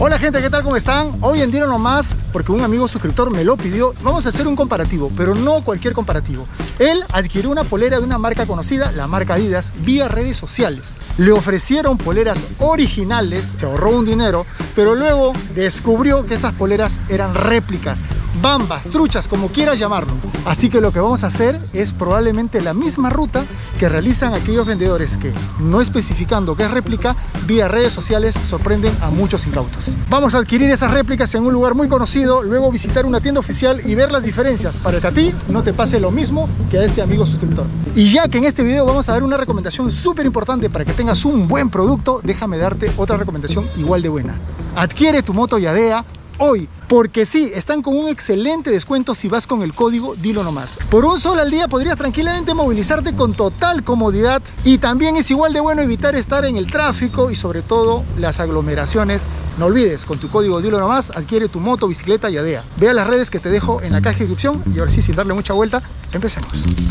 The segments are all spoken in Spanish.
Hola gente, ¿qué tal? ¿Cómo están? Hoy en Dilo Nomás, porque un amigo suscriptor me lo pidió, vamos a hacer un comparativo, pero no cualquier comparativo. Él adquirió una polera de una marca conocida, la marca Adidas, vía redes sociales. Le ofrecieron poleras originales, se ahorró un dinero, pero luego descubrió que estas poleras eran réplicas, bambas, truchas, como quieras llamarlo. Así que lo que vamos a hacer es probablemente la misma ruta que realizan aquellos vendedores que, no especificando que es réplica, vía redes sociales sorprenden a muchos incautos. Vamos a adquirir esas réplicas en un lugar muy conocido, luego visitar una tienda oficial y ver las diferencias para que a ti no te pase lo mismo que a este amigo suscriptor. Y ya que en este video vamos a dar una recomendación súper importante para que tengas un buen producto, déjame darte otra recomendación igual de buena. Adquiere tu moto Yadea hoy, porque sí, están con un excelente descuento si vas con el código Dilo Nomás. Por un sol al día podrías tranquilamente movilizarte con total comodidad, y también es igual de bueno evitar estar en el tráfico y sobre todo las aglomeraciones. No olvides, con tu código Dilo Nomás adquiere tu moto, bicicleta Yadea. Ve a las redes que te dejo en la caja de descripción y ahora sí, sin darle mucha vuelta, empecemos.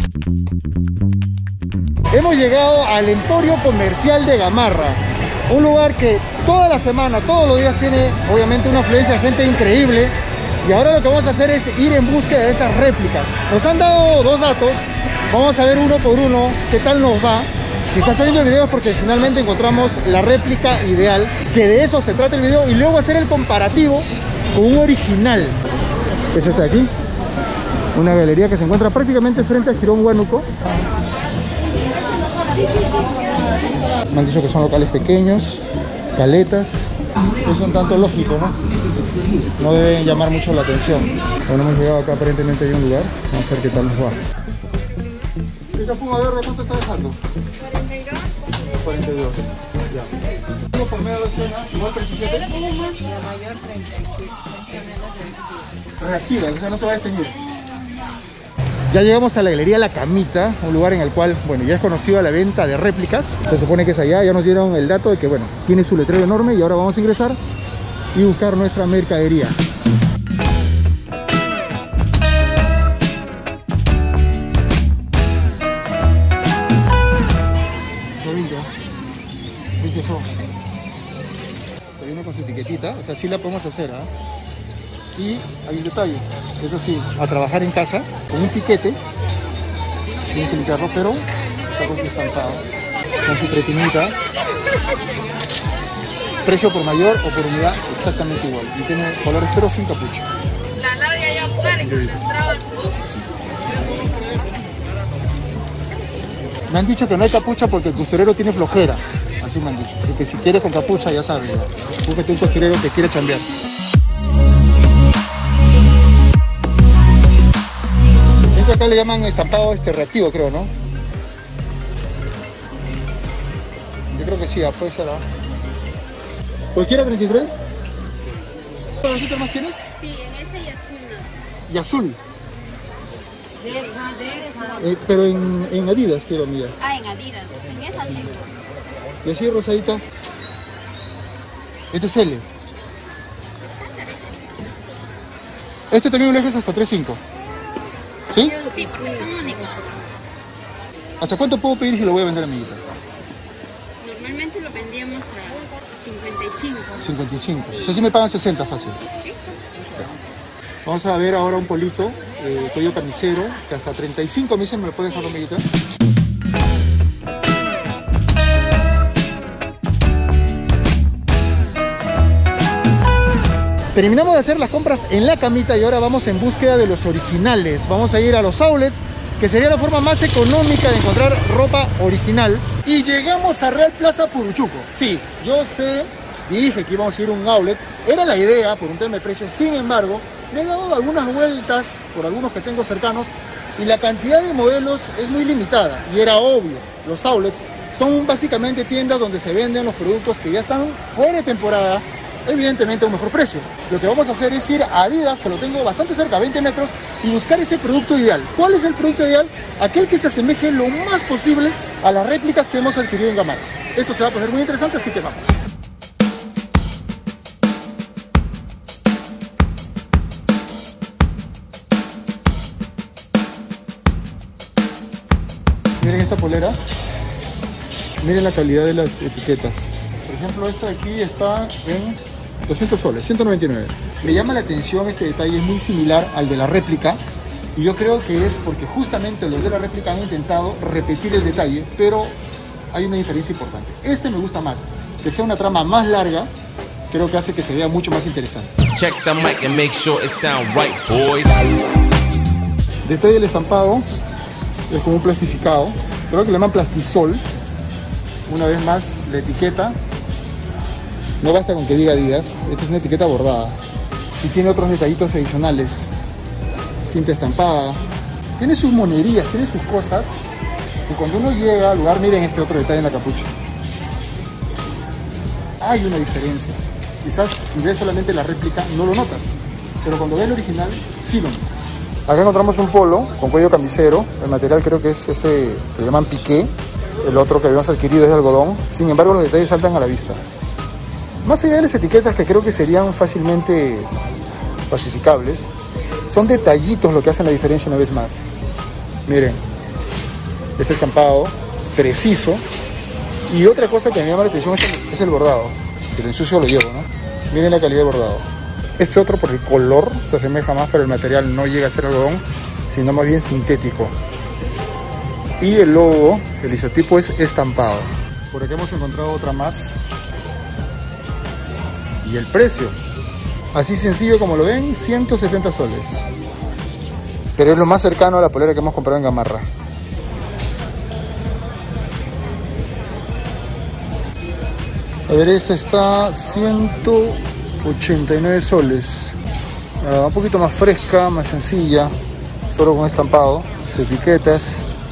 Hemos llegado al Emporio Comercial de Gamarra. Un lugar que toda la semana, todos los días tiene obviamente una afluencia de gente increíble. Y ahora lo que vamos a hacer es ir en búsqueda de esas réplicas. Nos han dado dos datos, vamos a ver uno por uno qué tal nos va. Si está saliendo el video es porque finalmente encontramos la réplica ideal, que de eso se trata el video, y luego hacer el comparativo con un original. Es esta de aquí, una galería que se encuentra prácticamente frente a Girón Huánuco. Me han dicho que son locales pequeños, caletas. Es un tanto lógico, ¿no? No deben llamar mucho la atención. Bueno, hemos llegado acá, aparentemente hay un lugar. Vamos a ver qué tal nos va. ¿Esa fuma verde cuánto está dejando? 42. 42. Ya. Por media docena, igual 37. La mayor 37. Reactiva, o sea, no se va a desteñir. Ya llegamos a la galería La Camita, un lugar en el cual, bueno, ya es conocido la venta de réplicas. Se supone que es allá, ya nos dieron el dato de que, bueno, tiene su letrero enorme, y ahora vamos a ingresar y buscar nuestra mercadería. ¿Viste eso? Se viene con su etiquetita, o sea, sí la podemos hacer, ¿ah? Y hay un detalle, eso sí, a trabajar en casa con un piquete, tienen que limpiarlo, pero está con su estampado, con su pretinita, precio por mayor o por unidad exactamente igual, y tiene colores pero sin capucha. Me han dicho que no hay capucha porque el costurero tiene flojera, así me han dicho, así que si quieres con capucha ya sabes, búscate un costurero que quiere chambear. Acá le llaman estampado reactivo, creo, ¿no? Yo creo que sí, puede ser, ¿ah? ¿Cualquiera 33? ¿Qué colorcito más tienes? Sí, en ese y azul. Y azul. Pero en Adidas quiero mirar. Ah, en Adidas. En esa tengo. Y así rosadita. Este es L. Este también lo dejas hasta 3.5. ¿Sí? Sí, porque son únicos. ¿Hasta cuánto puedo pedir si lo voy a vender, amiguita? Normalmente lo vendíamos a 55. 55. O sea, si me pagan 60 fácil. ¿Sí? Vamos a ver ahora un polito, cuello camisero, que hasta 35 me dicen, ¿me lo puede dejar, amiguita? Terminamos de hacer las compras en La Camita y ahora vamos en búsqueda de los originales. Vamos a ir a los outlets, que sería la forma más económica de encontrar ropa original. Y llegamos a Real Plaza Puruchuco. Sí, yo sé, dije que íbamos a ir a un outlet. Era la idea por un tema de precio. Sin embargo, me he dado algunas vueltas por algunos que tengo cercanos y la cantidad de modelos es muy limitada. Y era obvio, los outlets son básicamente tiendas donde se venden los productos que ya están fuera de temporada, evidentemente a un mejor precio. Lo que vamos a hacer es ir a Adidas, que lo tengo bastante cerca, 20 metros, y buscar ese producto ideal. ¿Cuál es el producto ideal? Aquel que se asemeje lo más posible a las réplicas que hemos adquirido en Gamarra. Esto se va a poner muy interesante, así que vamos. Miren esta polera, miren la calidad de las etiquetas. Por ejemplo, esta de aquí está en 200 soles, 199. Me llama la atención este detalle, es muy similar al de la réplica. Y yo creo que es porque justamente los de la réplica han intentado repetir el detalle, pero hay una diferencia importante. Este me gusta más, que sea una trama más larga, creo que hace que se vea mucho más interesante. Check the mic and make sure it sound right, boys. Detalle del estampado, es como un plastificado, creo que le llaman plastisol. Una vez más, la etiqueta, no basta con que diga Adidas, esta es una etiqueta bordada y tiene otros detallitos adicionales. Cinta estampada, tiene sus monerías, tiene sus cosas, y cuando uno llega al lugar, miren este otro detalle en la capucha. Hay una diferencia. Quizás si ves solamente la réplica no lo notas, pero cuando ves el original sí lo notas. Acá encontramos un polo con cuello camisero. El material creo que es este que le llaman piqué. El otro que habíamos adquirido es de algodón. Sin embargo, los detalles saltan a la vista. Más allá de las etiquetas que creo que serían fácilmente falsificables, son detallitos lo que hacen la diferencia una vez más. Miren, este estampado preciso. Y otra cosa que me llama la atención es el bordado. Si lo ensucio lo llevo, ¿no? Miren la calidad de bordado. Este otro por el color se asemeja más, pero el material no llega a ser algodón, sino más bien sintético. Y el logo, el isotipo es estampado. Por aquí hemos encontrado otra más. Y el precio, así sencillo como lo ven, 170 soles. Pero es lo más cercano a la polera que hemos comprado en Gamarra. A ver, esta está 189 soles. Un poquito más fresca, más sencilla, solo con estampado, etiquetas.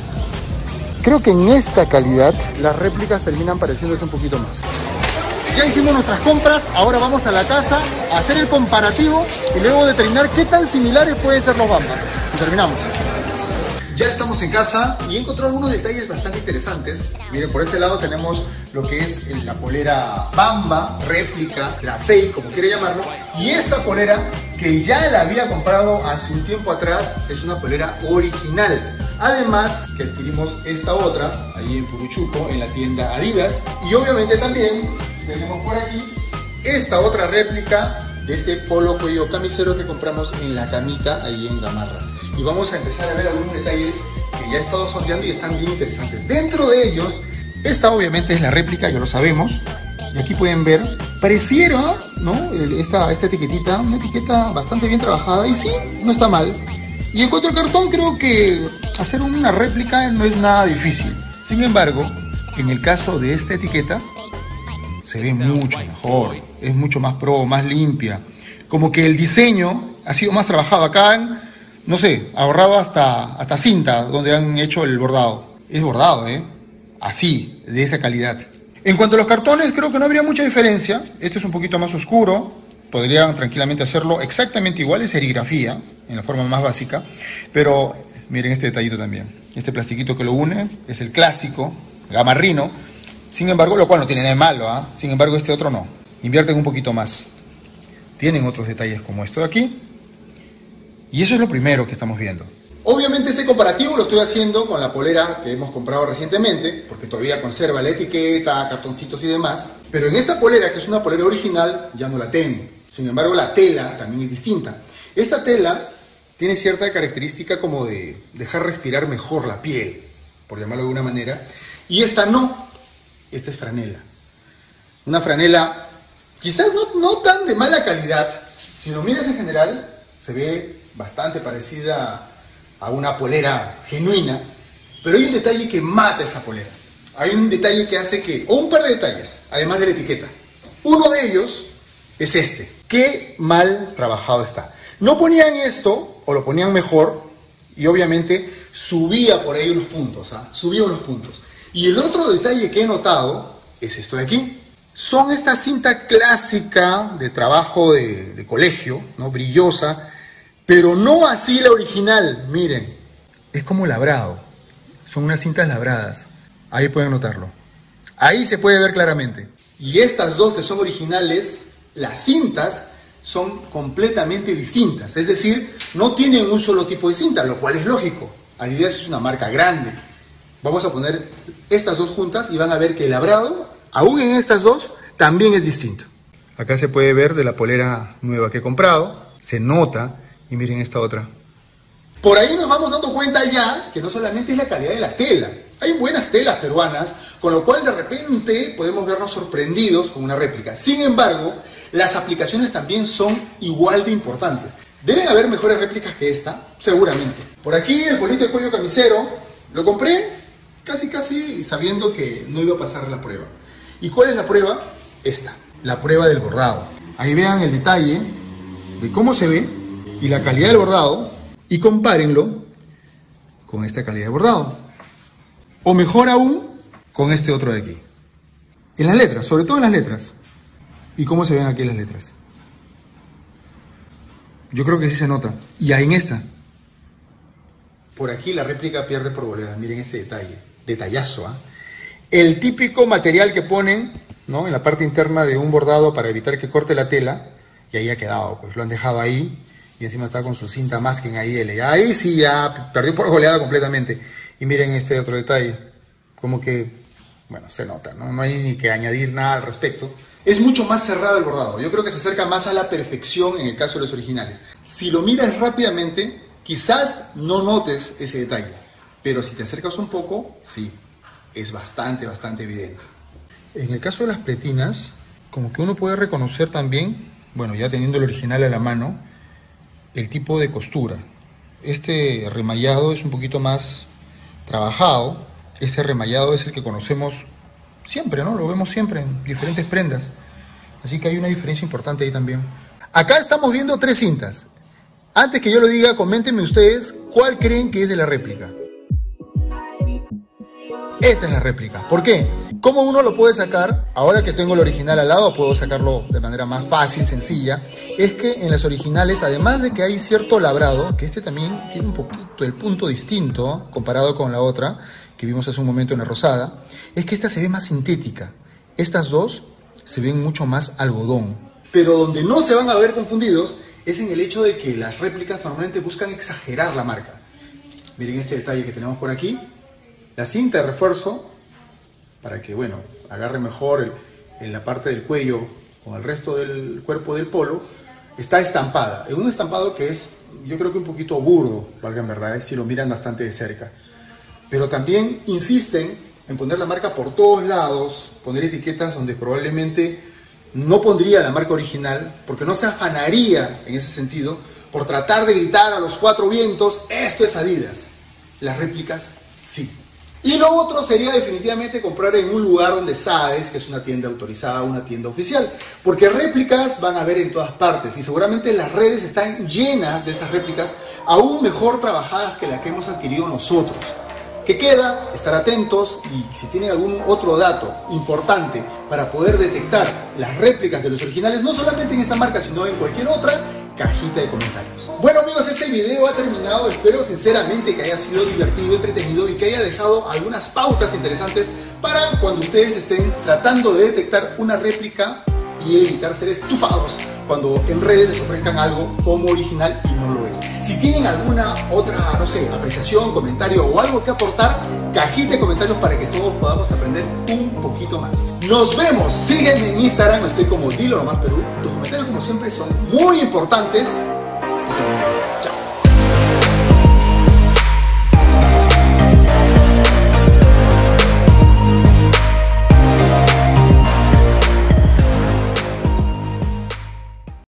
Creo que en esta calidad las réplicas terminan pareciéndose un poquito más. Ya hicimos nuestras compras, ahora vamos a la casa a hacer el comparativo y luego determinar qué tan similares pueden ser los Bambas. Y terminamos. Ya estamos en casa y he encontrado algunos detalles bastante interesantes. Miren, por este lado tenemos lo que es la polera Bamba, réplica, la fake, como quiere llamarlo. Y esta polera, que ya la había comprado hace un tiempo atrás, es una polera original. Además, que adquirimos esta otra, ahí en Puruchuco, en la tienda Adidas. Y obviamente también tenemos por aquí esta otra réplica de este polo cuello camisero que compramos en La Camita, ahí en Gamarra. Y vamos a empezar a ver algunos detalles que ya he estado sondeando y están bien interesantes. Dentro de ellos, esta obviamente es la réplica, ya lo sabemos. Y aquí pueden ver, pareciera, ¿no? Esta etiquetita, una etiqueta bastante bien trabajada. Y sí, no está mal. Y en cuanto al cartón, creo que hacer una réplica no es nada difícil. Sin embargo, en el caso de esta etiqueta, se ve mucho mejor. Es mucho más pro, más limpia. Como que el diseño ha sido más trabajado. Acá no sé, ahorrado hasta cinta donde han hecho el bordado. Es bordado, así, de esa calidad. En cuanto a los cartones, creo que no habría mucha diferencia. Este es un poquito más oscuro. Podrían tranquilamente hacerlo exactamente igual, es serigrafía, en la forma más básica. Pero miren este detallito también. Este plastiquito que lo une es el clásico, gamarrino. Sin embargo, lo cual no tiene nada de malo, Sin embargo, este otro no. Invierten un poquito más. Tienen otros detalles como esto de aquí. Y eso es lo primero que estamos viendo. Obviamente ese comparativo lo estoy haciendo con la polera que hemos comprado recientemente, porque todavía conserva la etiqueta, cartoncitos y demás. Pero en esta polera, que es una polera original, ya no la tengo. Sin embargo, la tela también es distinta. Esta tela tiene cierta característica como de dejar respirar mejor la piel, por llamarlo de alguna manera. Y esta no. Esta es franela. Una franela quizás no tan de mala calidad. Si lo miras en general, se ve bastante parecida a una polera genuina, pero hay un detalle que mata esta polera. Hay un detalle que hace que, o un par de detalles, además de la etiqueta. Uno de ellos es este. Qué mal trabajado está. No ponían esto, o lo ponían mejor, y obviamente subía por ahí unos puntos, subía unos puntos. Y el otro detalle que he notado es esto de aquí. Son esta cinta clásica de trabajo de colegio, ¿no? Brillosa, pero no así la original, miren. Es como labrado. Son unas cintas labradas. Ahí pueden notarlo. Ahí se puede ver claramente. Y estas dos que son originales, las cintas son completamente distintas. Es decir, no tienen un solo tipo de cinta, lo cual es lógico. Adidas es una marca grande. Vamos a poner estas dos juntas y van a ver que el labrado, aún en estas dos, también es distinto. Acá se puede ver de la polera nueva que he comprado. Se nota. Y miren esta otra. Por ahí nos vamos dando cuenta ya que no solamente es la calidad de la tela. Hay buenas telas peruanas, con lo cual de repente podemos vernos sorprendidos con una réplica. Sin embargo, las aplicaciones también son igual de importantes. Deben haber mejores réplicas que esta, seguramente. Por aquí el polito de cuello camisero lo compré casi sabiendo que no iba a pasar la prueba. ¿Y cuál es la prueba? Esta, la prueba del bordado. Ahí vean el detalle de cómo se ve y la calidad del bordado y compárenlo con esta calidad de bordado. O mejor aún, con este otro de aquí. En las letras, sobre todo en las letras. ¿Y cómo se ven aquí las letras? Yo creo que sí se nota. Y ahí en esta. Por aquí la réplica pierde por goleada. Miren este detalle. Detallazo, ¿ah? El típico material que ponen, ¿no?, en la parte interna de un bordado para evitar que corte la tela. Y ahí ha quedado, pues lo han dejado ahí. Y encima está con su cinta masking ahí. Ahí sí ya perdió por goleada completamente. Y miren este otro detalle. Como que, bueno, se nota, ¿no? No hay ni que añadir nada al respecto. Es mucho más cerrado el bordado. Yo creo que se acerca más a la perfección en el caso de los originales. Si lo miras rápidamente, quizás no notes ese detalle. Pero si te acercas un poco, sí. Es bastante evidente. En el caso de las pletinas, como que uno puede reconocer también, bueno, ya teniendo el original a la mano, el tipo de costura. Este remallado es un poquito más trabajado. Este remallado es el que conocemos siempre, ¿no? Lo vemos siempre en diferentes prendas. Así que hay una diferencia importante ahí también. Acá estamos viendo 3 cintas. Antes que yo lo diga, coméntenme ustedes cuál creen que es de la réplica. Esta es la réplica. ¿Por qué? ¿Cómo uno lo puede sacar? Ahora que tengo el original al lado, puedo sacarlo de manera más fácil, sencilla. Es que en las originales, además de que hay cierto labrado, que este también tiene un poquito el punto distinto comparado con la otra, que vimos hace un momento en la rosada, es que esta se ve más sintética. Estas dos se ven mucho más algodón. Pero donde no se van a ver confundidos es en el hecho de que las réplicas normalmente buscan exagerar la marca. Miren este detalle que tenemos por aquí. La cinta de refuerzo, para que, bueno, agarre mejor en la parte del cuello con el resto del cuerpo del polo, está estampada. En un estampado que es, yo creo que un poquito burdo, valga en verdad, si lo miran bastante de cerca. Pero también insisten en poner la marca por todos lados, poner etiquetas donde probablemente no pondría la marca original, porque no se afanaría en ese sentido por tratar de gritar a los 4 vientos, esto es Adidas. Las réplicas, sí. Y lo otro sería definitivamente comprar en un lugar donde sabes que es una tienda autorizada, una tienda oficial. Porque réplicas van a haber en todas partes y seguramente las redes están llenas de esas réplicas aún mejor trabajadas que las que hemos adquirido nosotros. ¿Qué queda? Estar atentos y si tienen algún otro dato importante para poder detectar las réplicas de los originales, no solamente en esta marca, sino en cualquier otra, cajita de comentarios. Bueno amigos, este video ha terminado. Espero sinceramente que haya sido divertido, entretenido y que haya dejado algunas pautas interesantes para cuando ustedes estén tratando de detectar una réplica y evitar ser estufados cuando en redes les ofrezcan algo como original y no lo es. Si tienen alguna otra, no sé, apreciación, comentario o algo que aportar, cajita de comentarios para que todos podamos aprender un poquito más. Nos vemos, sígueme en Instagram, estoy como Dilo Nomás Perú. Tus comentarios como siempre son muy importantes